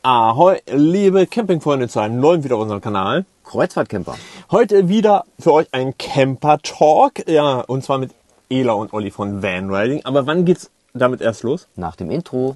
Ahoi, liebe Campingfreunde, zu einem neuen Video auf unserem Kanal. Kreuzfahrtcamper. Heute wieder für euch ein Camper-Talk. Ja, und zwar mit Ela und Olli von Van Riding. Aber wann geht's damit erst los? Nach dem Intro.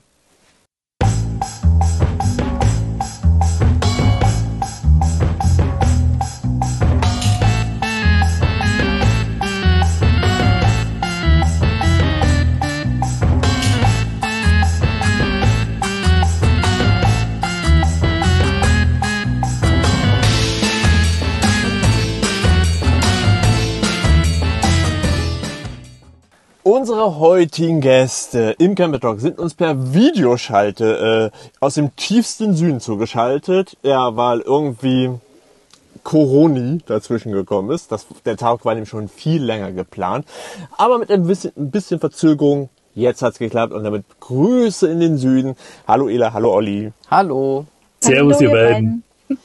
Unsere heutigen Gäste im Camper Talk sind uns per Videoschalte aus dem tiefsten Süden zugeschaltet. Ja, weil irgendwie Corona dazwischen gekommen ist. Der Tag war nämlich schon viel länger geplant. Aber mit ein bisschen Verzögerung. Jetzt hat's geklappt und damit Grüße in den Süden. Hallo Ela, hallo Olli. Hallo. Servus, ihr beiden.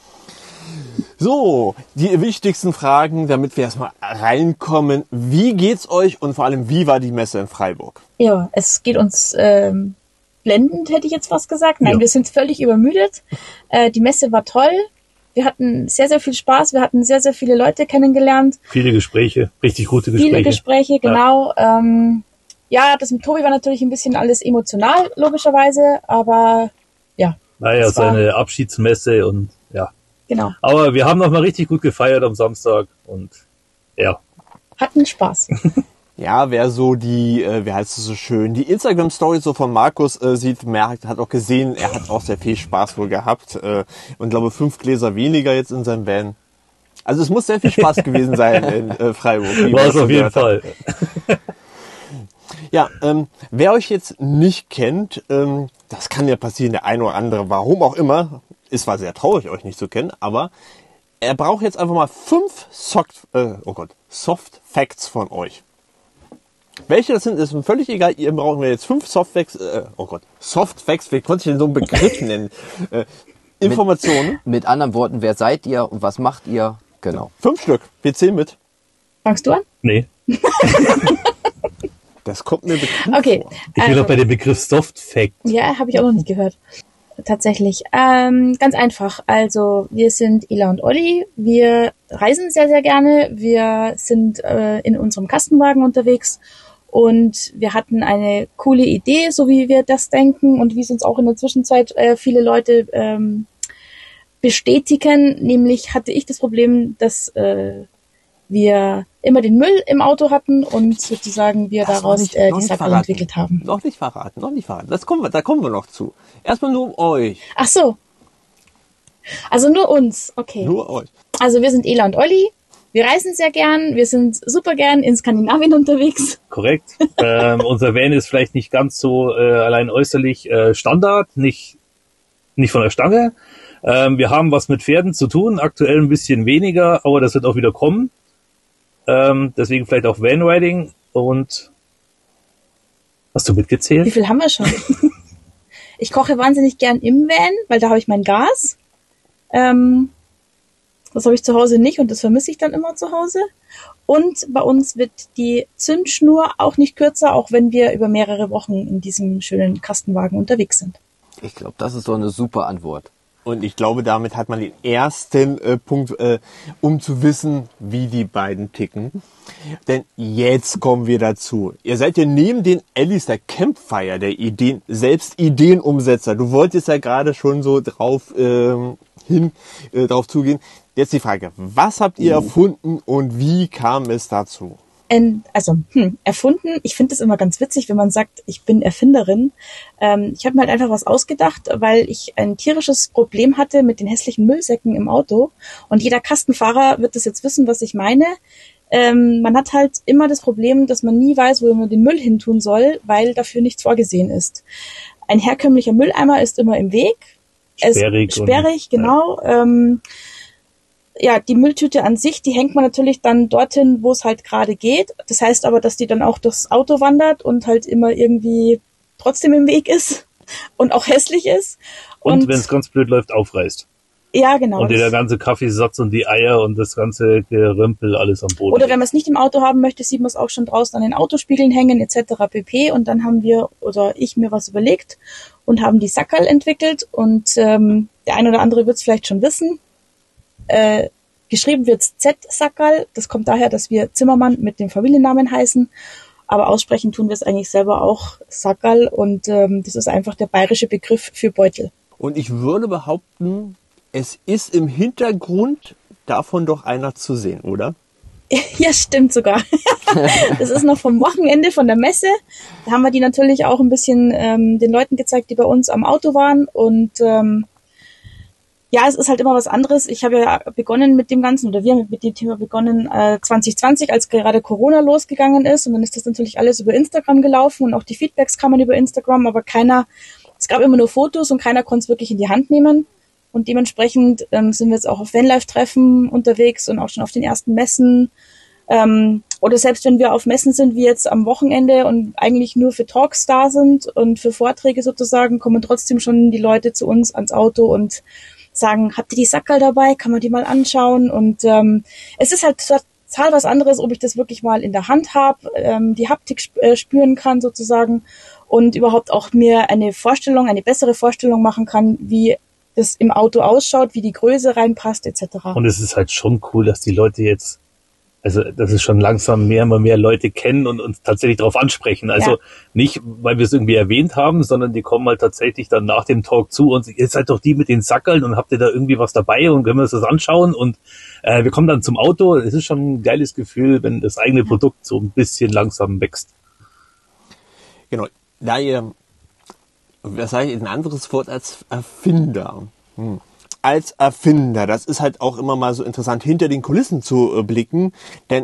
So, die wichtigsten Fragen, damit wir erstmal reinkommen. Wie geht's euch und vor allem, wie war die Messe in Freiburg? Ja, es geht uns blendend, hätte ich jetzt fast gesagt. Nein, Ja. Wir sind völlig übermüdet. Die Messe war toll. Wir hatten sehr, sehr viel Spaß. Wir hatten sehr, sehr viele Leute kennengelernt. Viele Gespräche, richtig gute Gespräche. Viele Gespräche, genau. Ja, das mit Tobi war natürlich ein bisschen alles emotional, logischerweise. Aber ja, Naja, es war- seine Abschiedsmesse und ja. genau. Aber wir haben nochmal richtig gut gefeiert am Samstag und ja. Hatten Spaß. Ja, wer so die, wie heißt es so schön, die Instagram-Story so von Markus sieht, merkt, hat auch gesehen, er hat auch sehr viel Spaß wohl gehabt und glaube 5 Gläser weniger jetzt in seinem Van. Also es muss sehr viel Spaß gewesen sein in Freiburg. wie War wir es schon auf jeden gehört haben. Fall. Ja, wer euch jetzt nicht kennt, das kann ja passieren, der eine oder andere, warum auch immer, ist zwar sehr traurig, euch nicht zu kennen, aber er braucht jetzt einfach mal 5 Soft Facts von euch. Welche das sind, ist mir völlig egal. Ihr braucht mir jetzt 5 Soft Facts, Soft Facts, wie konnte ich denn so einen Begriff nennen? Informationen, Mit anderen Worten, wer seid ihr und was macht ihr? Genau. 5 Stück. Wir zählen mit. Fangst du an? Nee. Das kommt mir bekannt Okay. vor. Ich bin noch bei dem Begriff Soft Fact. Ja, habe ich auch noch nicht gehört. Tatsächlich. Ganz einfach. Also wir sind Ela und Olli. Wir reisen sehr, sehr gerne. Wir sind in unserem Kastenwagen unterwegs und wir hatten eine coole Idee, so wie wir das denken und wie es uns auch in der Zwischenzeit viele Leute bestätigen. Nämlich hatte ich das Problem, dass wir immer den Müll im Auto hatten und sozusagen wir Das daraus noch die nicht Sache verraten. entwickelt haben. Noch nicht verraten. Da kommen wir noch zu. Erstmal nur um euch. Ach so. Also nur uns. Okay. Nur euch. Also wir sind Ela und Olli. Wir reisen sehr gern. Wir sind super gern in Skandinavien unterwegs. Korrekt. Unser Van ist vielleicht nicht ganz so allein äußerlich Standard, nicht von der Stange. Wir haben was mit Pferden zu tun, aktuell ein bisschen weniger, aber das wird auch wieder kommen. Deswegen vielleicht auch Van Riding. Und hast du Wie mitgezählt? viel haben wir schon? Ich koche wahnsinnig gern im Van, weil da habe ich mein Gas. Das habe ich zu Hause nicht und das vermisse ich dann immer zu Hause. Und bei uns wird die Zündschnur auch nicht kürzer, auch wenn wir über mehrere Wochen in diesem schönen Kastenwagen unterwegs sind. Ich glaube, das ist doch eine super Antwort. Und ich glaube, damit hat man den ersten Punkt, um zu wissen, wie die beiden ticken. Denn jetzt kommen wir dazu. Ihr seid ja neben den Ellis der Campfire, der Ideenumsetzer. Du wolltest ja gerade schon so drauf zugehen. Jetzt die Frage, was habt ihr erfunden und wie kam es dazu? Erfunden, ich finde es immer ganz witzig, wenn man sagt, ich bin Erfinderin. Ich habe mir halt einfach was ausgedacht, weil ich ein tierisches Problem hatte mit den hässlichen Müllsäcken im Auto. Und jeder Kastenfahrer wird das jetzt wissen, was ich meine. Man hat halt immer das Problem, dass man nie weiß, wo man den Müll hin tun soll, weil dafür nichts vorgesehen ist. Ein herkömmlicher Mülleimer ist immer im Weg. Sperrig, genau. Ja, die Mülltüte an sich, die hängt man natürlich dann dorthin, wo es halt gerade geht. Das heißt aber, dass die dann auch durchs Auto wandert und halt immer irgendwie trotzdem im Weg ist und auch hässlich ist. Und wenn es ganz blöd läuft, aufreißt. Ja, genau. Und der ganze Kaffeesatz und die Eier und das ganze Gerümpel alles am Boden. Oder wenn man es nicht im Auto haben möchte, sieht man es auch schon draußen an den Autospiegeln hängen etc. pp. Und dann haben wir oder ich mir was überlegt und haben die Sackerl entwickelt. Und der ein oder andere wird es vielleicht schon wissen. Geschrieben wird's Z-Sackerl. Das kommt daher, dass wir Zimmermann mit dem Familiennamen heißen. Aber aussprechen tun wir es eigentlich selber auch Sackerl. Und das ist einfach der bayerische Begriff für Beutel. Und ich würde behaupten, es ist im Hintergrund davon doch einer zu sehen, oder? Ja, stimmt sogar. Das ist noch vom Wochenende von der Messe. Da haben wir die natürlich auch ein bisschen den Leuten gezeigt, die bei uns am Auto waren. Und ja, es ist halt immer was anderes. Ich habe ja begonnen mit dem Ganzen, oder wir haben mit dem Thema begonnen 2020, als gerade Corona losgegangen ist. Und dann ist das natürlich alles über Instagram gelaufen und auch die Feedbacks kamen über Instagram, aber es gab immer nur Fotos und keiner konnte es wirklich in die Hand nehmen. Und dementsprechend sind wir jetzt auch auf Vanlife-Treffen unterwegs und auch schon auf den ersten Messen. Oder selbst wenn wir auf Messen sind, wie jetzt am Wochenende und eigentlich nur für Talks da sind und für Vorträge sozusagen, kommen trotzdem schon die Leute zu uns ans Auto und sagen, habt ihr die Sackerl dabei? Kann man die mal anschauen? Und es ist halt total was anderes, ob ich das wirklich mal in der Hand habe, die Haptik spüren kann sozusagen und überhaupt auch mir eine bessere Vorstellung machen kann, wie das im Auto ausschaut, wie die Größe reinpasst, etc. Und es ist halt schon cool, dass die Leute jetzt, also dass es schon langsam immer mehr Leute kennen und uns tatsächlich darauf ansprechen. Also nicht, weil wir es irgendwie erwähnt haben, sondern die kommen halt tatsächlich dann nach dem Talk zu und ihr seid doch die mit den Sackerln und habt ihr da irgendwie was dabei und können wir uns das anschauen und wir kommen dann zum Auto. Es ist schon ein geiles Gefühl, wenn das eigene Produkt so ein bisschen langsam wächst. Genau, da ihr, was sage ich, ein anderes Wort als Erfinder. Als Erfinder, das ist halt auch immer mal so interessant, hinter den Kulissen zu blicken, denn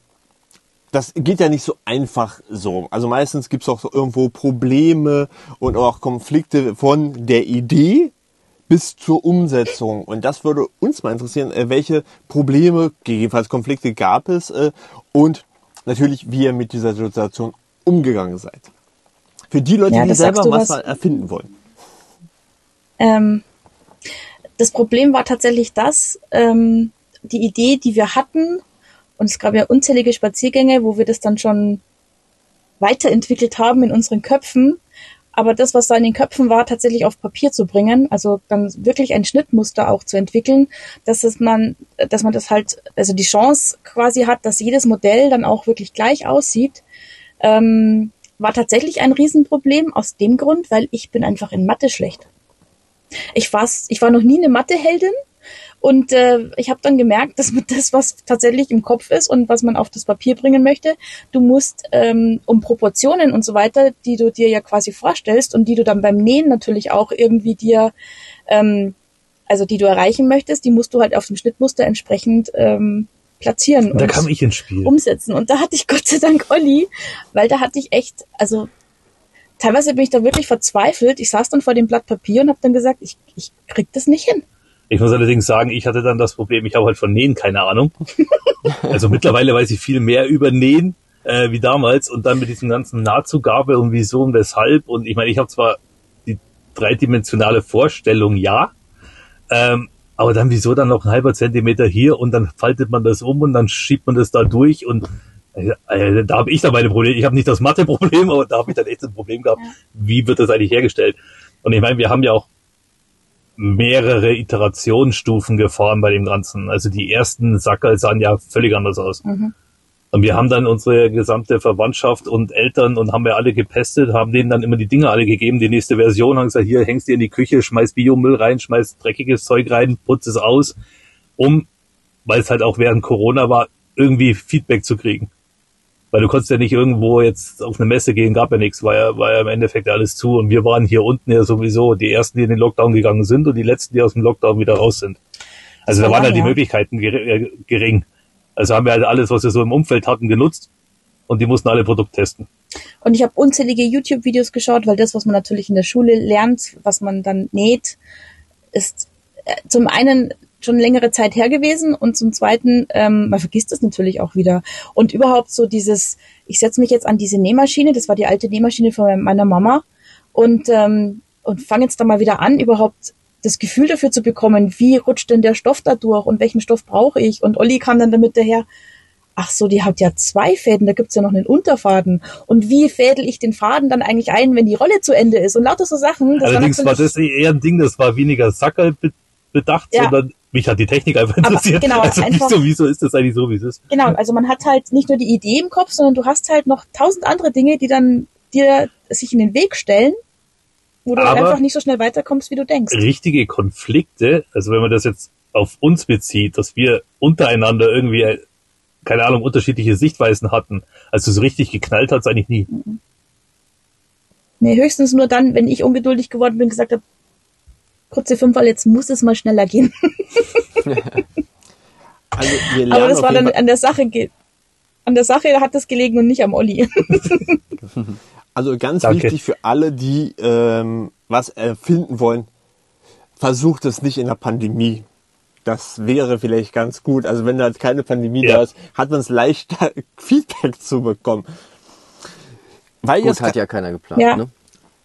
das geht ja nicht so einfach so. Also meistens gibt's auch so irgendwo Probleme und auch Konflikte von der Idee bis zur Umsetzung. Und das würde uns mal interessieren, welche Probleme, gegebenenfalls Konflikte gab es und natürlich, wie ihr mit dieser Situation umgegangen seid. Für die Leute, die selber was mal erfinden wollen. Das Problem war tatsächlich die Idee, die wir hatten, und es gab ja unzählige Spaziergänge, wo wir das dann schon weiterentwickelt haben in unseren Köpfen, aber das, was da in den Köpfen war, tatsächlich auf Papier zu bringen, also dann wirklich ein Schnittmuster auch zu entwickeln, dass man das halt, also die Chance quasi hat, dass jedes Modell dann auch wirklich gleich aussieht, war tatsächlich ein Riesenproblem aus dem Grund, weil ich bin einfach in Mathe schlecht. Ich war noch nie eine Matheheldin und ich habe dann gemerkt, dass das, was tatsächlich im Kopf ist und was man auf das Papier bringen möchte, du musst um Proportionen und so weiter, die du dir ja quasi vorstellst und die du dann beim Nähen natürlich auch irgendwie dir, also die du erreichen möchtest, die musst du halt auf dem Schnittmuster entsprechend platzieren und da kam ich ins Spiel. Umsetzen. Und da hatte ich Gott sei Dank Olli, weil da hatte ich echt, also teilweise bin ich da wirklich verzweifelt. Ich saß dann vor dem Blatt Papier und habe dann gesagt, ich krieg das nicht hin. Ich muss allerdings sagen, ich hatte dann das Problem, ich habe halt von Nähen keine Ahnung. Also mittlerweile weiß ich viel mehr über Nähen wie damals und dann mit diesem ganzen Nahtzugabe und wieso und weshalb. Und ich meine, ich habe zwar die dreidimensionale Vorstellung, ja, aber dann wieso dann noch ein halber Zentimeter hier und dann faltet man das um und dann schiebt man das da durch und da habe ich dann meine Probleme. Ich habe nicht das Mathe-Problem, aber da habe ich dann echt ein Problem gehabt. Wie wird das eigentlich hergestellt? Und ich meine, wir haben ja auch mehrere Iterationsstufen gefahren bei dem Ganzen. Also die ersten Sackerl sahen ja völlig anders aus. Mhm. Und wir haben dann unsere gesamte Verwandtschaft und Eltern und haben wir alle gepestet, haben denen dann immer die Dinge alle gegeben, die nächste Version, haben gesagt, hier hängst du in die Küche, schmeiß Biomüll rein, schmeiß dreckiges Zeug rein, putz es aus, weil es halt auch während Corona war, irgendwie Feedback zu kriegen. Weil du konntest ja nicht irgendwo jetzt auf eine Messe gehen, gab ja nichts, war ja im Endeffekt alles zu und wir waren hier unten ja sowieso die ersten, die in den Lockdown gegangen sind und die letzten, die aus dem Lockdown wieder raus sind. Also da waren halt die Möglichkeiten gering. Also haben wir halt alles, was wir so im Umfeld hatten, genutzt und die mussten alle Produkt testen. Und ich habe unzählige YouTube-Videos geschaut, weil das, was man natürlich in der Schule lernt, was man dann näht, ist zum einen schon längere Zeit her gewesen und zum Zweiten, man vergisst das natürlich auch wieder. Und überhaupt so dieses, ich setze mich jetzt an diese Nähmaschine, das war die alte Nähmaschine von meiner Mama und fange jetzt da mal wieder an, überhaupt das Gefühl dafür zu bekommen, wie rutscht denn der Stoff da durch und welchen Stoff brauche ich? Und Olli kam dann damit daher, ach so, die hat ja 2 Fäden, da gibt's ja noch einen Unterfaden. Und wie fädel ich den Faden dann eigentlich ein, wenn die Rolle zu Ende ist? Und lauter so Sachen. Allerdings war das eher ein Ding, das war weniger Sackerl bedacht, sondern mich hat die Technik einfach interessiert. Genau, also einfach, nicht so, wieso ist das eigentlich so, wie es ist? Genau, also man hat halt nicht nur die Idee im Kopf, sondern du hast halt noch 1000 andere Dinge, die dann dir sich in den Weg stellen, wo du einfach nicht so schnell weiterkommst, wie du denkst. Richtige Konflikte, also wenn man das jetzt auf uns bezieht, dass wir untereinander irgendwie, keine Ahnung, unterschiedliche Sichtweisen hatten, also so richtig geknallt hat es eigentlich nie. Nee, höchstens nur dann, wenn ich ungeduldig geworden bin und gesagt habe, kurze Fünferl, jetzt muss es mal schneller gehen. Also wir lernen aber das war dann an der Sache hat das gelegen und nicht am Olli. Also ganz Danke. wichtig für alle, die was erfinden wollen, versucht es nicht in der Pandemie. Das wäre vielleicht ganz gut. Also wenn da keine Pandemie da ist, hat man es leichter, Feedback zu bekommen. Weil Gut, jetzt hat ja keiner geplant, Ja. ne?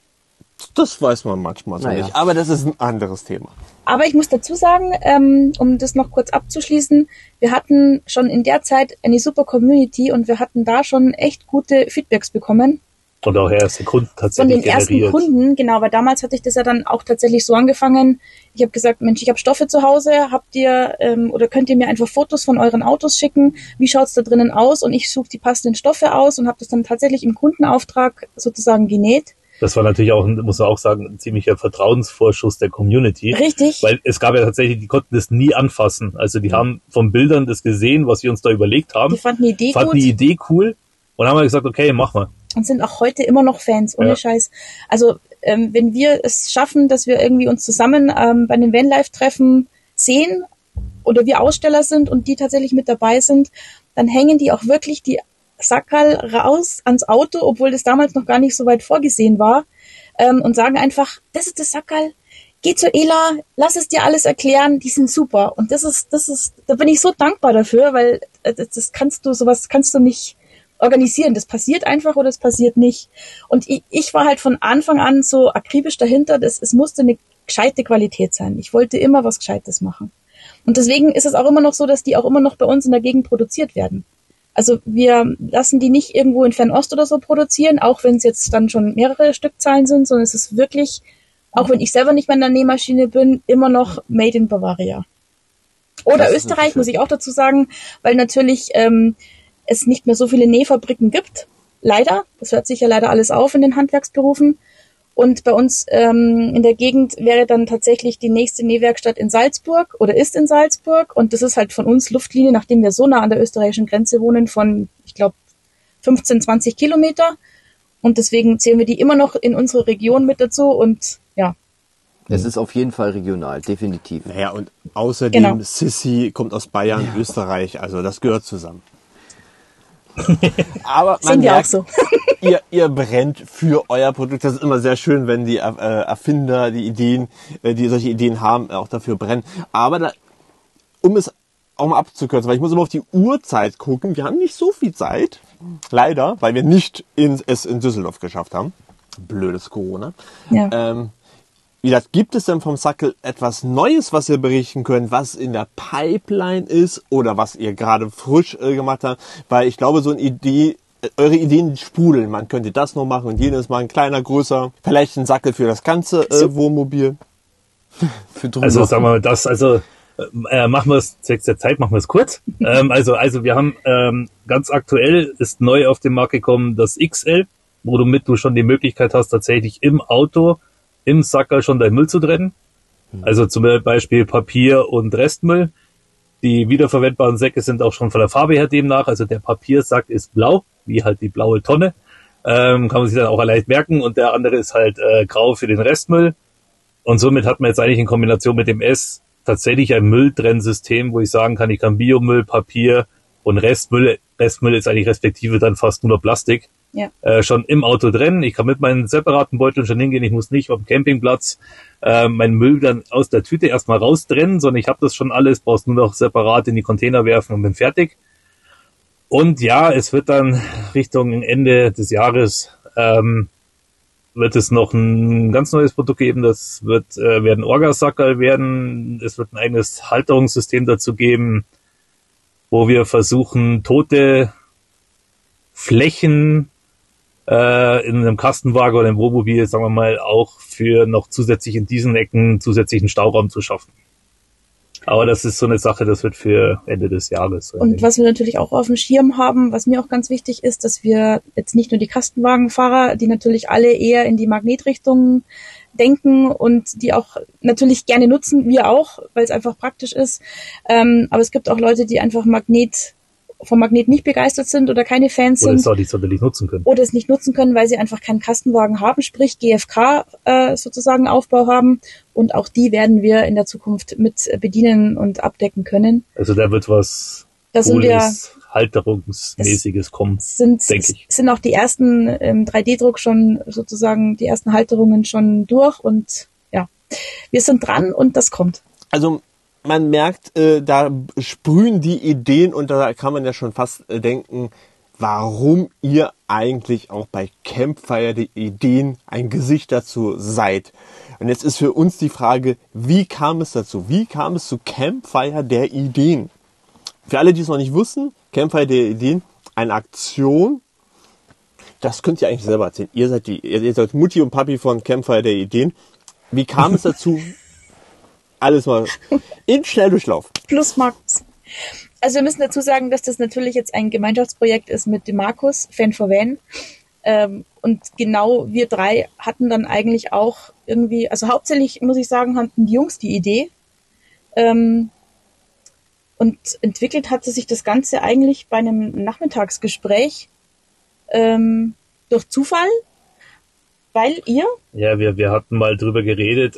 das weiß man manchmal so Naja. nicht. Aber das ist ein anderes Thema. Aber ich muss dazu sagen, um das noch kurz abzuschließen, wir hatten schon in der Zeit eine super Community und wir hatten da schon echt gute Feedbacks bekommen. Und auch erste Kunden Von tatsächlich den ersten generiert. Kunden, genau, weil damals hatte ich das ja dann auch tatsächlich so angefangen. Ich habe gesagt, Mensch, ich habe Stoffe zu Hause, habt ihr oder könnt ihr mir einfach Fotos von euren Autos schicken? Wie schaut's da drinnen aus? Und ich suche die passenden Stoffe aus und habe das dann tatsächlich im Kundenauftrag sozusagen genäht. Das war natürlich auch, muss man auch sagen, ein ziemlicher Vertrauensvorschuss der Community. Richtig. Weil es gab ja tatsächlich, die konnten das nie anfassen. Also die haben von Bildern das gesehen, was wir uns da überlegt haben. Die fanden die Idee gut. Die Idee cool und haben wir gesagt, okay, mach mal. Und sind auch heute immer noch Fans, ohne Ja. Scheiß. Also wenn wir es schaffen, dass wir irgendwie uns zusammen bei den Vanlife-Treffen sehen oder wir Aussteller sind und die tatsächlich mit dabei sind, dann hängen die auch wirklich die Sackerl raus ans Auto, obwohl das damals noch gar nicht so weit vorgesehen war, und sagen einfach, das ist das Sackerl, geh zur Ela, lass es dir alles erklären, die sind super. Und das ist, da bin ich so dankbar dafür, weil sowas kannst du nicht organisieren. Das passiert einfach oder es passiert nicht. Und ich war halt von Anfang an so akribisch dahinter, es musste eine gescheite Qualität sein. Ich wollte immer was Gescheites machen. Und deswegen ist es auch immer noch so, dass die auch immer noch bei uns in der Gegend produziert werden. Also wir lassen die nicht irgendwo in Fernost oder so produzieren, auch wenn es jetzt dann schon mehrere Stückzahlen sind, sondern es ist wirklich, auch wenn ich selber nicht mehr in der Nähmaschine bin, immer noch made in Bavaria. Oder Das ist Österreich, natürlich muss ich auch dazu sagen, weil natürlich es nicht mehr so viele Nähfabriken gibt. Leider. Das hört sich ja leider alles auf in den Handwerksberufen. Und bei uns in der Gegend wäre dann tatsächlich die nächste Nähwerkstatt in Salzburg oder ist in Salzburg. Und das ist halt von uns Luftlinie, nachdem wir so nah an der österreichischen Grenze wohnen, von, ich glaube, 15, 20 Kilometer. Und deswegen zählen wir die immer noch in unsere Region mit dazu. Und ja. Es ist auf jeden Fall regional, definitiv. Naja, und außerdem, Genau. Sissi kommt aus Bayern, Österreich, also das gehört zusammen. Aber man Sind wir auch merkt, so. ihr brennt für euer Produkt. Das ist immer sehr schön, wenn die Erfinder, die solche Ideen haben, auch dafür brennen. Aber um es auch mal abzukürzen, weil ich muss immer auf die Uhrzeit gucken. Wir haben nicht so viel Zeit, leider, weil wir nicht es in Düsseldorf geschafft haben. Blödes Corona. Ja. Wie gesagt, gibt es denn vom Sackerl etwas Neues, was ihr berichten könnt, was in der Pipeline ist oder was ihr gerade frisch gemacht habt? Weil ich glaube, so eine Idee, eure Ideen sprudeln. Man könnte das noch machen und jenes mal ein kleiner, größer. Vielleicht ein Sackerl für das ganze Wohnmobil. Für Also sagen wir mal machen wir es, zwecks der Zeit machen wir es kurz. Also wir haben ganz aktuell ist neu auf den Markt gekommen das XL, womit du schon die Möglichkeit hast, tatsächlich im Auto im Sackerl schon dein Müll zu trennen. Also zum Beispiel Papier und Restmüll. Die wiederverwendbaren Säcke sind auch schon von der Farbe her demnach. Also der Papiersack ist blau, wie halt die blaue Tonne. Kann man sich dann auch leicht merken. Und der andere ist halt grau für den Restmüll. Und somit hat man jetzt eigentlich in Kombination mit dem S tatsächlich ein Mülltrennsystem, wo ich sagen kann, ich kann Biomüll, Papier und Restmüll ist eigentlich respektive dann fast nur Plastik, schon im Auto trennen. Ich kann mit meinen separaten Beuteln schon hingehen, ich muss nicht auf dem Campingplatz meinen Müll dann aus der Tüte erstmal raustrennen, sondern ich habe das schon alles, brauchst nur noch separat in die Container werfen und bin fertig. Und ja, es wird dann Richtung Ende des Jahres wird es noch ein ganz neues Produkt geben, das werden Orgasackerl werden, es wird ein eigenes Halterungssystem dazu geben. wo wir versuchen, tote Flächen in einem Kastenwagen oder einem Wohnmobil, sagen wir mal, auch für noch zusätzlich in diesen Ecken zusätzlichen Stauraum zu schaffen. Aber das ist so eine Sache, das wird für Ende des Jahres sein. Und was wir natürlich auch auf dem Schirm haben, was mir auch ganz wichtig ist, dass wir jetzt nicht nur die Kastenwagenfahrer, die natürlich alle eher in die Magnetrichtung denken und die auch natürlich gerne nutzen, wir auch, weil es einfach praktisch ist. Aber es gibt auch Leute, die einfach vom Magnet nicht begeistert sind oder keine Fans oder sind. es auch nicht sonderlich nutzen können. Oder es nicht nutzen können, weil sie einfach keinen Kastenwagen haben, sprich GFK sozusagen Aufbau haben. Und auch die werden wir in der Zukunft mit bedienen und abdecken können. Also da wird was Da sind wir, Cooles, Halterungsmäßiges kommen, denke ich. sind auch die ersten im 3D-Druck schon sozusagen, die ersten Halterungen schon durch. Und ja, wir sind dran und das kommt. Also man merkt, da sprühen die Ideen und da kann man ja schon fast denken, warum ihr eigentlich auch bei Campfire die Ideen ein Gesicht dazu seid. Und jetzt ist für uns die Frage, wie kam es dazu? Wie kam es zu Campfire der Ideen? Für alle, die es noch nicht wussten, Campfire der Ideen, eine Aktion, das könnt ihr eigentlich selber erzählen. Ihr seid Mutti und Papi von Campfire der Ideen. Wie kam es dazu? Alles mal in Schnelldurchlauf. Plus Markus. Also wir müssen dazu sagen, dass das natürlich jetzt ein Gemeinschaftsprojekt ist mit dem Markus, Fan for Van. Und genau wir drei hatten dann eigentlich auch irgendwie, also hauptsächlich muss ich sagen, hatten die Jungs die Idee. Und entwickelt hatte sich das Ganze eigentlich bei einem Nachmittagsgespräch durch Zufall, weil ihr... Ja, wir hatten mal drüber geredet.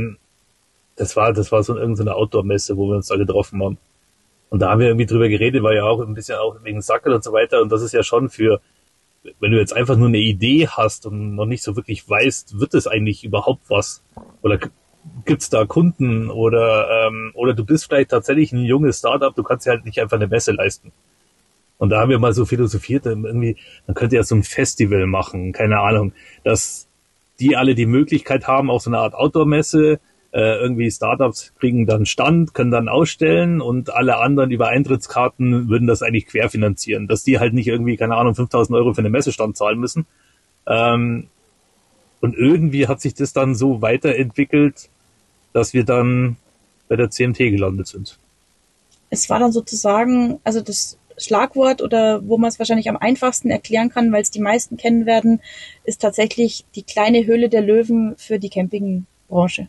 Das war so irgendeine Outdoor-Messe, wo wir uns da getroffen haben. Und da haben wir irgendwie drüber geredet, war ja auch ein bisschen auch wegen Sackel und so weiter. Und das ist ja schon für, wenn du jetzt einfach nur eine Idee hast und noch nicht so wirklich weißt, wird es eigentlich überhaupt was? Oder gibt's da Kunden? Oder du bist vielleicht tatsächlich ein junges Startup, du kannst dir halt nicht einfach eine Messe leisten. Und da haben wir mal so philosophiert, irgendwie, man könnte ja so ein Festival machen, keine Ahnung, dass die alle die Möglichkeit haben, auf so eine Art Outdoor-Messe, irgendwie Startups kriegen dann Stand, können dann ausstellen und alle anderen über Eintrittskarten würden das eigentlich querfinanzieren, dass die halt nicht irgendwie, keine Ahnung, 5.000 Euro für eine Messestand zahlen müssen. Und irgendwie hat sich das dann so weiterentwickelt, dass wir dann bei der CMT gelandet sind. Es war dann sozusagen, also das Schlagwort oder wo man es wahrscheinlich am einfachsten erklären kann, weil es die meisten kennen werden, ist tatsächlich die kleine Höhle der Löwen für die Campingbranche.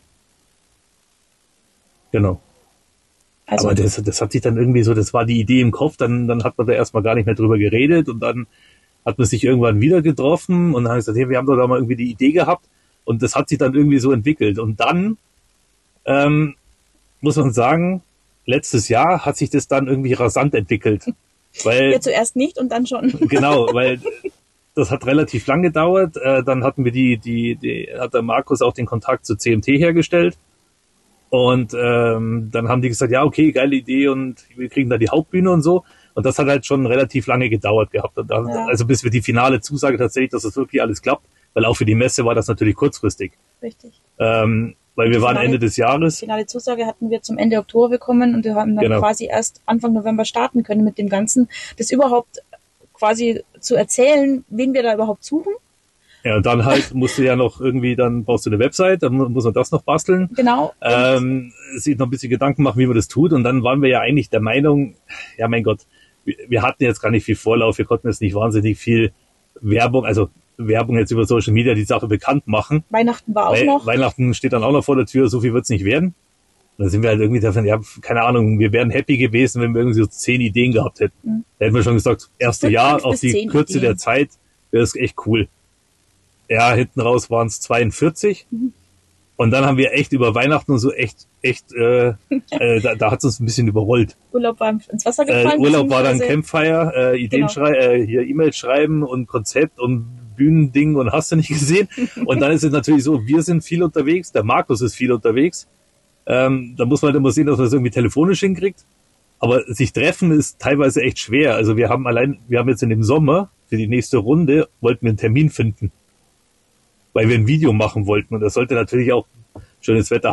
Genau. Also, aber das hat sich dann irgendwie so, das war die Idee im Kopf, dann hat man da erstmal gar nicht mehr drüber geredet und dann hat man sich irgendwann wieder getroffen und dann hat gesagt, hey, wir haben doch da mal irgendwie die Idee gehabt und das hat sich dann irgendwie so entwickelt. Und dann muss man sagen, letztes Jahr hat sich das dann irgendwie rasant entwickelt. Weil, ja, zuerst nicht und dann schon. Genau, weil das hat relativ lang gedauert. Dann hatten wir hat der Markus auch den Kontakt zur CMT hergestellt. Und dann haben die gesagt, ja, okay, geile Idee und wir kriegen da die Hauptbühne und so. Und das hat halt schon relativ lange gedauert gehabt. Und dann, Ja. Also bis wir die finale Zusage tatsächlich, dass das wirklich alles klappt, weil auch für die Messe war das natürlich kurzfristig. Richtig. Weil wir waren Ende des Jahres. Finale Zusage hatten wir zum Ende Oktober bekommen und wir haben dann Genau. quasi erst Anfang November starten können mit dem Ganzen. Das überhaupt quasi zu erzählen, wen wir da überhaupt suchen. Ja, und dann halt musst du ja noch irgendwie, dann brauchst du eine Website, dann muss man das noch basteln. Genau. Sich noch ein bisschen Gedanken machen, wie man das tut. Und dann waren wir ja eigentlich der Meinung, ja mein Gott, wir hatten jetzt gar nicht viel Vorlauf, wir konnten jetzt nicht wahnsinnig viel Werbung jetzt über Social Media die Sache bekannt machen. Weihnachten war auch noch. Weihnachten steht dann auch noch vor der Tür, so viel wird's nicht werden. Und dann sind wir halt irgendwie davon, ja, keine Ahnung, wir wären happy gewesen, wenn wir irgendwie so 10 Ideen gehabt hätten. Mhm. Da hätten wir schon gesagt, erste 5 Jahr bis auf die 10 Kürze Ideen. der Zeit wäre es echt cool. Ja, hinten raus waren es 42. Mhm. Und dann haben wir echt über Weihnachten und so da hat es uns ein bisschen überrollt. Urlaub war ins Wasser gefallen. Urlaub war dann beziehungsweise- Campfire, hier E-Mails schreiben und Konzept und Bühnending und hast du nicht gesehen. Und dann ist es natürlich so, wir sind viel unterwegs, der Markus ist viel unterwegs. Da muss man halt immer sehen, dass man das irgendwie telefonisch hinkriegt. Aber sich treffen ist teilweise echt schwer. Also wir haben jetzt in dem Sommer für die nächste Runde wollten wir einen Termin finden. Weil wir ein Video machen wollten. Und das sollte natürlich auch schönes Wetter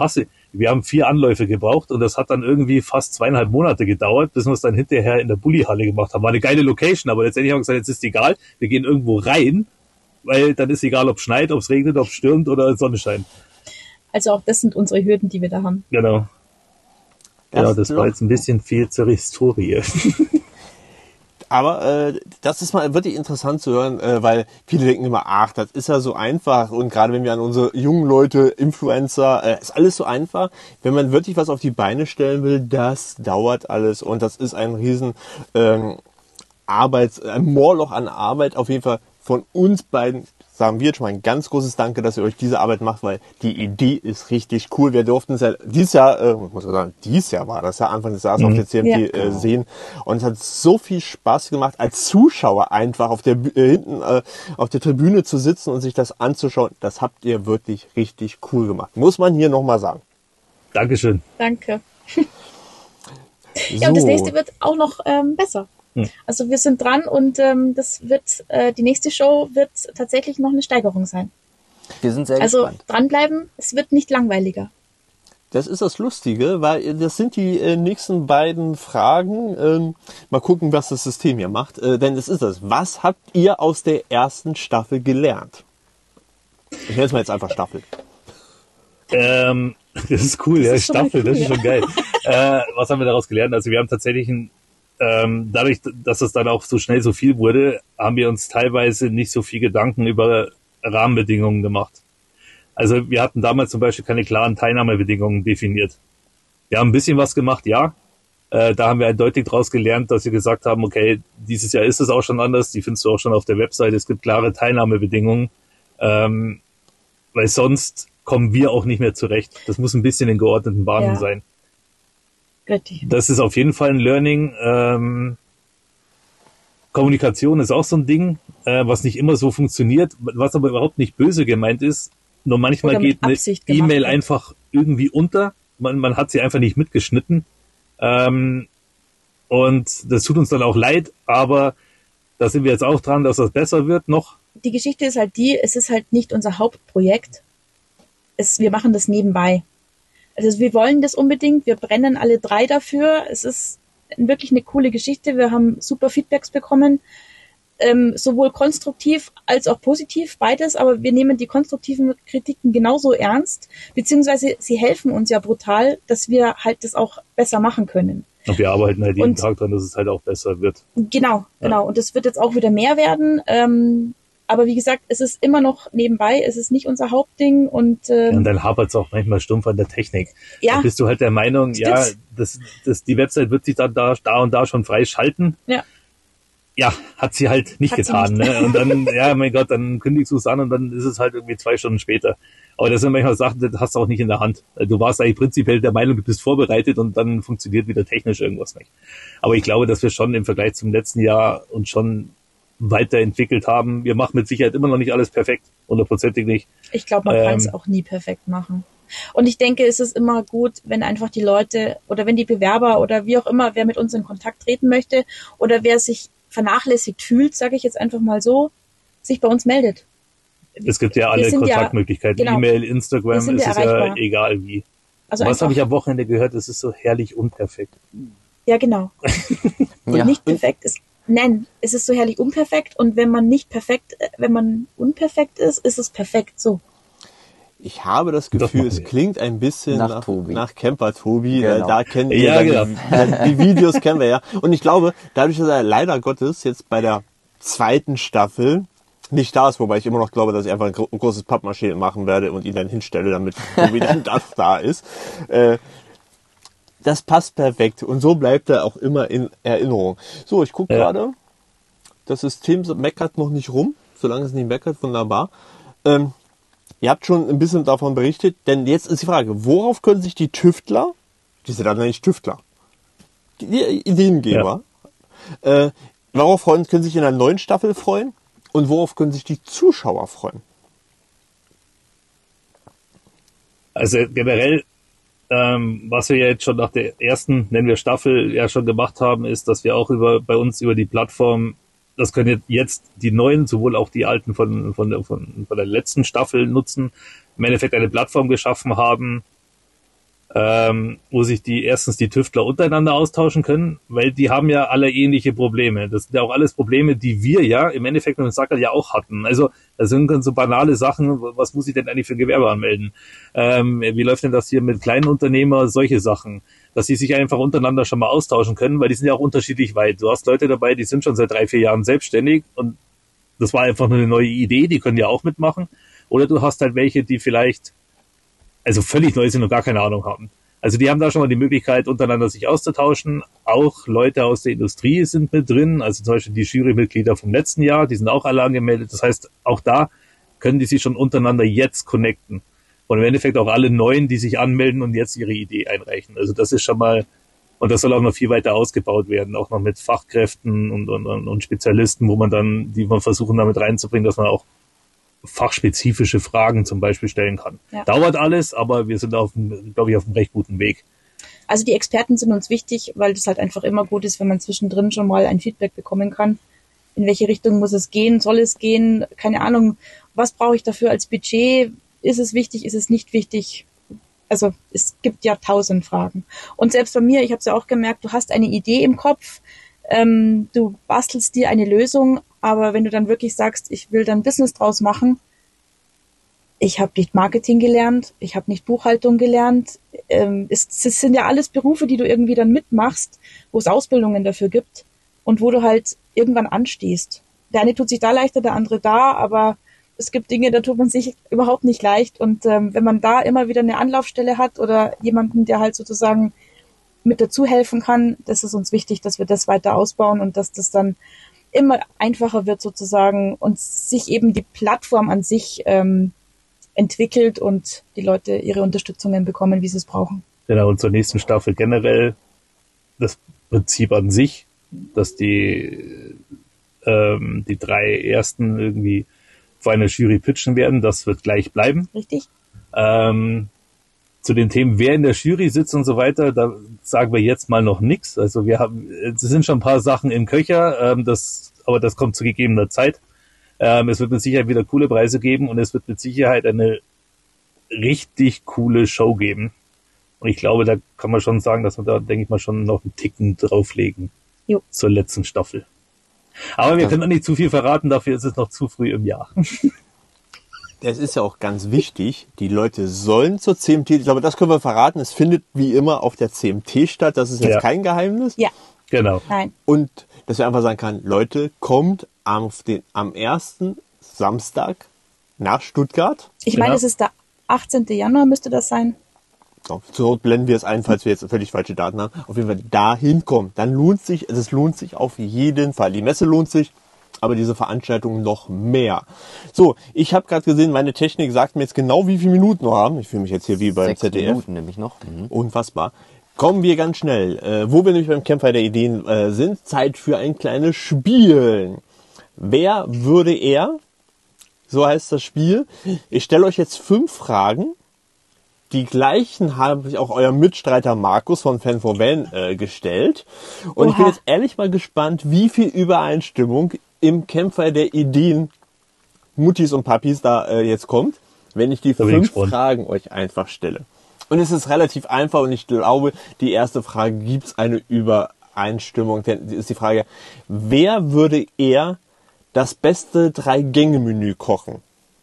Wir haben 4 Anläufe gebraucht und das hat dann irgendwie fast 2,5 Monate gedauert, bis wir es dann hinterher in der Bulli-Halle gemacht haben. War eine geile Location, aber letztendlich haben wir gesagt, jetzt ist egal, wir gehen irgendwo rein, weil dann ist egal, ob es schneit, ob es regnet, ob es stürmt oder Sonne scheint. Also auch das sind unsere Hürden, die wir da haben. Genau. Ja, das war jetzt ein bisschen viel zur Historie. Aber das ist mal wirklich interessant zu hören, weil viele denken immer, ach, das ist ja so einfach. Und gerade wenn wir an unsere jungen Leute, Influencer, ist alles so einfach. Wenn man wirklich was auf die Beine stellen will, das dauert alles. Und das ist ein riesen ein Moorloch an Arbeit. Auf jeden Fall von uns beiden sagen wir jetzt schon mal ein ganz großes Danke, dass ihr euch diese Arbeit macht, weil die Idee ist richtig cool. Wir durften es ja dieses Jahr war das ja, Anfang des Jahres auf der CMT sehen. Und es hat so viel Spaß gemacht, als Zuschauer einfach auf der hinten auf der Tribüne zu sitzen und sich das anzuschauen. Das habt ihr wirklich richtig cool gemacht. Muss man hier nochmal sagen. Dankeschön. Danke. Ja, und das nächste wird auch noch besser. Also wir sind dran und das wird die nächste Show wird tatsächlich noch eine Steigerung sein. Wir sind sehr Also gespannt. dranbleiben, es wird nicht langweiliger. Das ist das Lustige, weil das sind die nächsten beiden Fragen. Mal gucken, was das System hier macht. Denn es ist das. Was habt ihr aus der ersten Staffel gelernt? Ich nenne es mal jetzt einfach Staffel. Das ist cool, ja, ist schon Staffel, mal cool, das ist schon geil. Was haben wir daraus gelernt? Also wir haben tatsächlich dadurch, dass es dann auch so schnell so viel wurde, haben wir uns teilweise nicht so viel Gedanken über Rahmenbedingungen gemacht. Also wir hatten damals zum Beispiel keine klaren Teilnahmebedingungen definiert. Wir haben ein bisschen was gemacht, ja. Da haben wir eindeutig daraus gelernt, dass wir gesagt haben, okay, dieses Jahr ist es auch schon anders, die findest du auch schon auf der Website, es gibt klare Teilnahmebedingungen, weil sonst kommen wir auch nicht mehr zurecht. Das muss ein bisschen in geordneten Bahnen sein. Richtig. Das ist auf jeden Fall ein Learning. Kommunikation ist auch so ein Ding, was nicht immer so funktioniert, was aber überhaupt nicht böse gemeint ist. Nur manchmal geht eine E-Mail einfach irgendwie unter. Man hat sie einfach nicht mitgeschnitten. Und das tut uns dann auch leid, aber da sind wir jetzt auch dran, dass das besser wird noch. Die Geschichte ist halt es ist halt nicht unser Hauptprojekt. Wir machen das nebenbei. Also wir wollen das unbedingt, wir brennen alle 3 dafür. Es ist wirklich eine coole Geschichte. Wir haben super Feedbacks bekommen, sowohl konstruktiv als auch positiv, beides. Aber wir nehmen die konstruktiven Kritiken genauso ernst, beziehungsweise sie helfen uns ja brutal, dass wir halt das auch besser machen können. Und wir arbeiten halt jeden Tag dran, dass es halt auch besser wird. Genau. Und es wird jetzt auch wieder mehr werden. Aber wie gesagt, es ist immer noch nebenbei, es ist nicht unser Hauptding und und dann hapert es auch manchmal stumpf an der Technik. Ja. Da bist du halt der Meinung, ja, die Website wird sich dann da und da schon freischalten. Ja. Ja, hat sie halt nicht getan. Ne? Und dann, ja, mein Gott, dann kündigst du es an und dann ist es halt irgendwie 2 Stunden später. Aber das sind manchmal Sachen, das hast du auch nicht in der Hand. Du warst eigentlich prinzipiell der Meinung, du bist vorbereitet und dann funktioniert wieder technisch irgendwas nicht. Aber ich glaube, dass wir schon im Vergleich zum letzten Jahr uns schon weiterentwickelt haben. Wir machen mit Sicherheit immer noch nicht alles perfekt, 100%ig nicht. Ich glaube, man kann es auch nie perfekt machen. Und ich denke, es ist immer gut, wenn einfach die Leute oder wenn die Bewerber oder wie auch immer, wer mit uns in Kontakt treten möchte oder wer sich vernachlässigt fühlt, sage ich jetzt einfach mal so, sich bei uns meldet. Es gibt ja alle Kontaktmöglichkeiten, E-Mail, Instagram, es ist ja egal wie. Also was habe ich am Wochenende gehört, es ist so herrlich unperfekt. Ja, genau. Und nicht perfekt ist. Nein, es ist so herrlich unperfekt und wenn man unperfekt ist, ist es perfekt so. Ich habe das Gefühl, es klingt ein bisschen nach Camper Tobi. Genau. Da kennen wir die Videos kennen wir ja. Und ich glaube, dadurch, dass er leider Gottes jetzt bei der 2. Staffel nicht da ist, wobei ich immer noch glaube, dass ich einfach ein großes Pappmaché machen werde und ihn dann hinstelle, damit Tobi dann da ist. Das passt perfekt und so bleibt er auch immer in Erinnerung. So, ich gucke gerade, das System meckert noch nicht rum, solange es nicht meckert, wunderbar. Ihr habt schon ein bisschen davon berichtet, denn jetzt ist die Frage, worauf können sich die Tüftler, die sind dann nicht Tüftler, die Ideengeber, worauf können sich in der neuen Staffel freuen und worauf können sich die Zuschauer freuen? Also generell, was wir ja jetzt schon nach der ersten, nennen wir Staffel, ja schon gemacht haben, ist, dass wir auch bei uns über die Plattform, das können jetzt die neuen, sowohl auch die alten von der letzten Staffel nutzen, im Endeffekt eine Plattform geschaffen haben, wo sich erstens die Tüftler untereinander austauschen können, weil die haben ja alle ähnliche Probleme. Das sind ja auch alles Probleme, die wir ja im Endeffekt mit dem Sackerl ja auch hatten. Also das sind so banale Sachen, was muss ich denn eigentlich für ein Gewerbe anmelden? Wie läuft denn das hier mit kleinen Unternehmern? Solche Sachen, dass sie sich einfach untereinander schon mal austauschen können, weil die sind ja auch unterschiedlich weit. Du hast Leute dabei, die sind schon seit 3-4 Jahren selbstständig und das war einfach nur eine neue Idee, die können ja auch mitmachen. Oder du hast halt welche, die vielleicht also völlig neu sind und gar keine Ahnung haben. Also die haben da schon mal die Möglichkeit, untereinander sich auszutauschen. Auch Leute aus der Industrie sind mit drin, also zum Beispiel die Jurymitglieder vom letzten Jahr, die sind auch alle angemeldet. Das heißt, auch da können die sich schon untereinander jetzt connecten. Und im Endeffekt auch alle Neuen, die sich anmelden und jetzt ihre Idee einreichen. Also das ist schon mal, und das soll auch noch viel weiter ausgebaut werden, auch noch mit Fachkräften und Spezialisten, die man versuchen damit reinzubringen, dass man auch fachspezifische Fragen zum Beispiel stellen kann. Ja. Dauert alles, aber wir sind glaube ich, auf einem recht guten Weg. Also die Experten sind uns wichtig, weil das halt einfach immer gut ist, wenn man zwischendrin schon mal ein Feedback bekommen kann. In welche Richtung muss es gehen? Soll es gehen? Keine Ahnung. Was brauche ich dafür als Budget? Ist es wichtig? Ist es nicht wichtig? Also es gibt ja 1000 Fragen. Und selbst bei mir, ich habe es ja auch gemerkt, du hast eine Idee im Kopf, du bastelst dir eine Lösung, aber wenn du dann wirklich sagst, ich will dann Business draus machen, ich habe nicht Marketing gelernt, ich habe nicht Buchhaltung gelernt, es sind ja alles Berufe, die du irgendwie dann mitmachst, wo es Ausbildungen dafür gibt und wo du halt irgendwann anstehst. Der eine tut sich da leichter, der andere da, aber es gibt Dinge, da tut man sich überhaupt nicht leicht und wenn man da immer wieder eine Anlaufstelle hat oder jemanden, der halt sozusagen mit dazu helfen kann, das ist uns wichtig, dass wir das weiter ausbauen und dass das dann immer einfacher wird sozusagen und sich eben die Plattform an sich entwickelt und die Leute ihre Unterstützungen bekommen, wie sie es brauchen. Genau, und zur nächsten Staffel generell das Prinzip an sich, dass die 3 Ersten irgendwie vor einer Jury pitchen werden, das wird gleich bleiben. Richtig. Zu den Themen, wer in der Jury sitzt und so weiter, da sagen wir jetzt mal noch nichts. Also es sind schon ein paar Sachen im Köcher, aber das kommt zu gegebener Zeit. Es wird mit Sicherheit wieder coole Preise geben und es wird mit Sicherheit eine richtig coole Show geben. Und ich glaube, da kann man schon sagen, dass wir da, denke ich mal, schon noch einen Ticken drauflegen. Jo. Zur letzten Staffel. Aber wir können auch nicht zu viel verraten, dafür ist es noch zu früh im Jahr. Das ist ja auch ganz wichtig. Die Leute sollen zur CMT, ich glaube, das können wir verraten. Es findet wie immer auf der CMT statt. Das ist jetzt kein Geheimnis. Ja. Genau. Nein. Und dass wir einfach sagen kann, Leute, kommt am 1. Samstag nach Stuttgart. Ich meine, es ist der 18. Januar müsste das sein. So, zur Not blenden wir es ein, falls wir jetzt völlig falsche Daten haben. Auf jeden Fall dahin kommen. Dann lohnt sich, es lohnt sich auf jeden Fall. Die Messe lohnt sich, aber diese Veranstaltung noch mehr. So, ich habe gerade gesehen, meine Technik sagt mir jetzt genau, wie viele Minuten wir haben. Ich fühle mich jetzt hier wie beim 6 ZDF. Minuten nämlich noch. Mhm. Unfassbar. Kommen wir ganz schnell. Wo wir nämlich beim Kämpfer der Ideen sind, Zeit für ein kleines Spiel. Wer würde er? So heißt das Spiel. Ich stelle euch jetzt 5 Fragen. Die gleichen habe ich auch eurem Mitstreiter Markus von Fan for Van gestellt. Und ich bin jetzt ehrlich mal gespannt, wie viel Übereinstimmung im Kämpfer der Ideen Muttis und Papis da jetzt kommt, wenn ich die 5 Fragen euch einfach stelle. Und es ist relativ einfach und ich glaube, die erste Frage gibt's eine Übereinstimmung. Denn ist die Frage, wer würde eher das beste 3-Gänge-Menü kochen?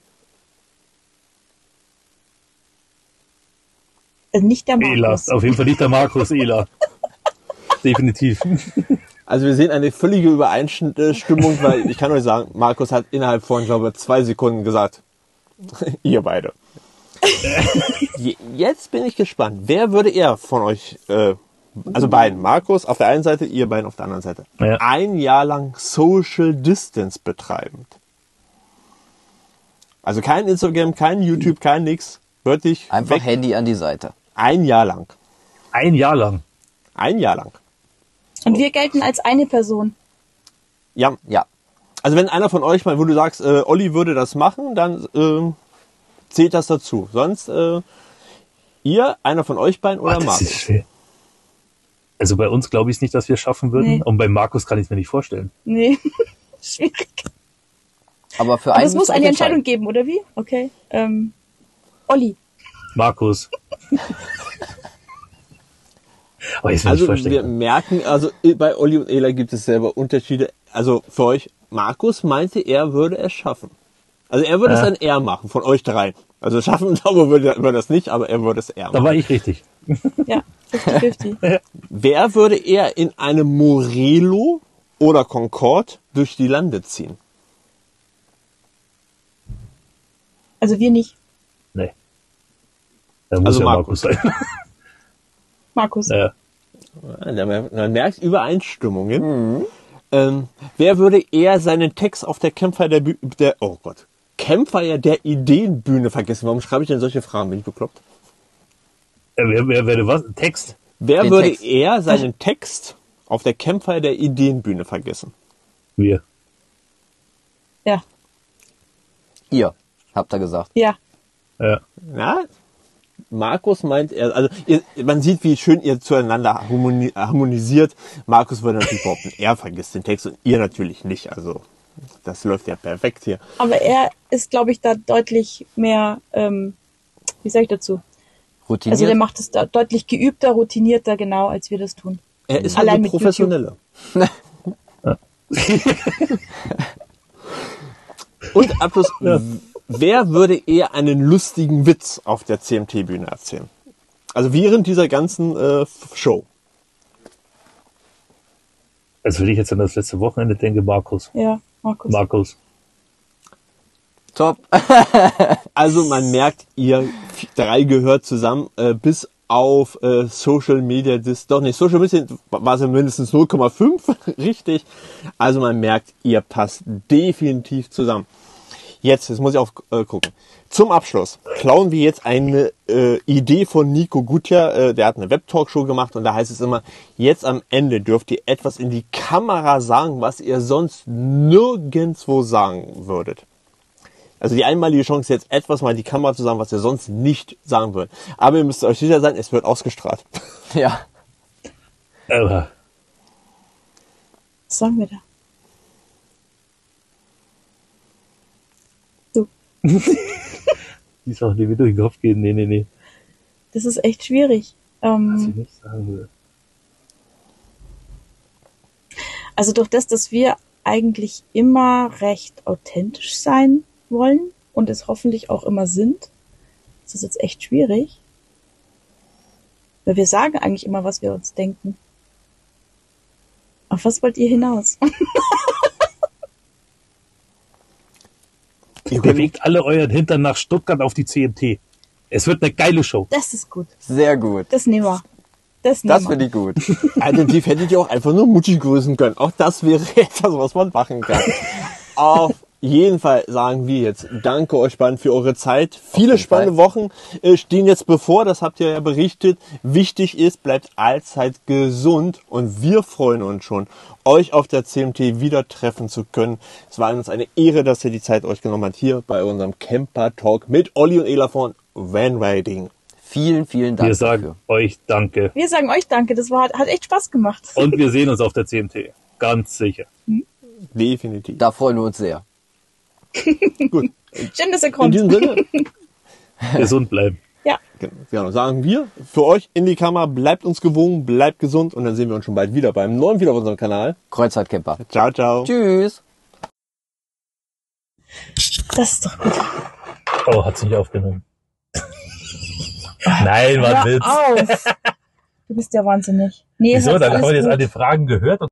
Nicht der Markus. Ela, auf jeden Fall nicht der Markus, Ela. Definitiv. Also wir sehen eine völlige Übereinstimmung, weil ich kann euch sagen, Markus hat innerhalb von, glaube ich, 2 Sekunden gesagt, ihr beide. Jetzt bin ich gespannt. Wer würde er von euch, also beiden, Markus auf der einen Seite, ihr beiden auf der anderen Seite, ein Jahr lang Social Distance betreiben? Also kein Instagram, kein YouTube, kein nix. Wörtlich einfach weg. Handy an die Seite. Ein Jahr lang. Ein Jahr lang? Ein Jahr lang. Und wir gelten als eine Person. Ja. Ja. Also wenn einer von euch mal, wo du sagst, Olli würde das machen, dann zählt das dazu. Sonst ihr, einer von euch beiden oder Markus? Das ist schwer. Also bei uns glaube ich nicht, dass wir es schaffen würden. Nee. Und bei Markus kann ich es mir nicht vorstellen. Nee, schwierig. Aber es muss eine Entscheidung geben, oder wie? Okay. Olli. Markus. Aber ich mir nicht Also vorstellen wir kann. merken, also bei Olli und Ela gibt es selber Unterschiede. Also für euch, Markus meinte, er würde es schaffen. Also er würde es ein R machen, von euch drei. Also schaffen, glaube würde er das nicht, aber er würde es R Da war machen. ich richtig. Ja, 50-50. Wer würde eher in einem Morelo oder Concorde durch die Lande ziehen? Also wir nicht. Nee. Da muss Also ja Markus. Markus sein. Markus. Ja. Man merkt Übereinstimmungen. Wer würde eher seinen Text auf der Campfire Campfire der Ideenbühne vergessen? Warum schreibe ich denn solche Fragen? Bin ich bekloppt? Wer was? Text? Wer Den würde Text. eher seinen Text auf der Campfire der Ideenbühne vergessen? Wir. Ja, Ihr, habt ihr gesagt. ja. Ja. Ja, Markus meint, man sieht, wie schön ihr zueinander harmonisiert. Markus würde natürlich behaupten, er vergisst den Text und ihr natürlich nicht. Also das läuft ja perfekt hier. Aber er ist, glaube ich, da deutlich mehr, wie sage ich dazu? Routiniert. Also der macht es da deutlich geübter, routinierter, genau, als wir das tun. Er ist Allein halt mit der Professionelle. Und Abschluss, wer würde eher einen lustigen Witz auf der CMT-Bühne erzählen? Also während dieser ganzen Show. Also wenn ich jetzt an das letzte Wochenende denke, Markus. Ja, Markus. Markus. Top. Also man merkt, ihr drei gehört zusammen, bis auf Social Media, Social Media war es ja mindestens 0,5, richtig. Also man merkt, ihr passt definitiv zusammen. Jetzt muss ich gucken. Zum Abschluss klauen wir jetzt eine Idee von Nico Gutjahr, der hat eine Web-Talkshow gemacht und da heißt es immer, jetzt am Ende dürft ihr etwas in die Kamera sagen, was ihr sonst nirgendwo sagen würdet. Also die einmalige Chance, jetzt etwas mal in die Kamera zu sagen, was ihr sonst nicht sagen würdet. Aber ihr müsst euch sicher sein, es wird ausgestrahlt. Ja. Aber Was sagen wir da? So. die Sachen, die mir durch den Kopf gehen, nee. Das ist echt schwierig. Was ich nicht sagen will. Also durch das, dass wir eigentlich immer recht authentisch sein wollen und es hoffentlich auch immer sind, ist es jetzt echt schwierig. Weil wir sagen eigentlich immer, was wir uns denken. Auf was wollt ihr hinaus? Ihr könnt, Bewegt alle euren Hintern nach Stuttgart auf die CMT. Es wird eine geile Show. Das ist gut. Sehr gut. Das nehmen wir. Das nehmen Das wir. finde ich gut. alternativ hättet ihr auch einfach nur Mutti grüßen können. Auch das wäre etwas, was man machen kann. Auf jeden Fall sagen wir jetzt danke euch beiden für eure Zeit. Viele jeden spannende Wochen stehen jetzt bevor, das habt ihr ja berichtet. Wichtig ist, bleibt allzeit gesund und wir freuen uns schon, euch auf der CMT wieder treffen zu können. Es war uns eine Ehre, dass ihr die Zeit euch genommen habt hier bei unserem Camper Talk mit Olli und Ela von Van Riding. Vielen, vielen Dank Wir sagen dafür. euch Danke. Wir sagen euch danke. Das hat echt Spaß gemacht. Und wir sehen uns auf der CMT. Ganz sicher. Definitiv. Da freuen wir uns sehr. Gut. Schön, dass ihr In kommt. diesem Sinne, Gesund bleiben. Ja. genau, sagen wir für euch in die Kamera, bleibt uns gewogen, bleibt gesund und dann sehen wir uns schon bald wieder beim neuen Video auf unserem Kanal. Kreuzfahrtcamper. Ciao, ciao. Tschüss. Das ist doch gut. Oh, hat's nicht aufgenommen. Nein, war ein Hör Witz. auf. Du bist ja wahnsinnig. Nee, Wieso? ist Dann haben alles wir jetzt gut. alle Fragen gehört.